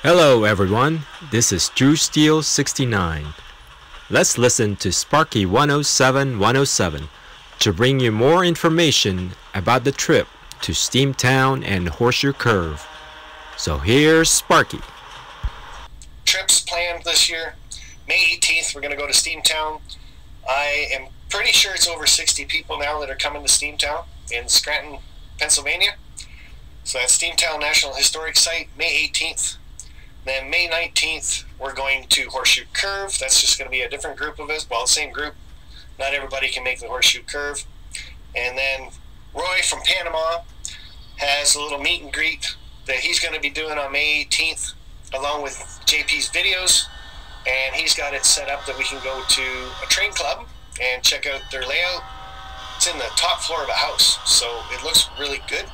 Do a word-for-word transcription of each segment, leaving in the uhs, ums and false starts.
Hello everyone, this is Drew Steele sixty-nine. Let's listen to Sparky one oh seven one oh seven to bring you more information about the trip to Steamtown and Horseshoe Curve. So here's Sparky. Trips planned this year. May eighteenth, we're going to go to Steamtown. I am pretty sure it's over sixty people now that are coming to Steamtown in Scranton, Pennsylvania. So that's Steamtown National Historic Site, May eighteenth. Then May nineteenth, we're going to Horseshoe Curve. That's just going to be a different group of us. Well, the same group. Not everybody can make the Horseshoe Curve. And then Roy from Panama has a little meet and greet that he's going to be doing on May eighteenth, along with J P's videos. And he's got it set up that we can go to a train club and check out their layout. It's in the top floor of a house, so it looks really good.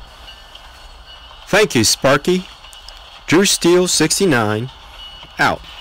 Thank you, Sparky. Drew Steele sixty-nine, out.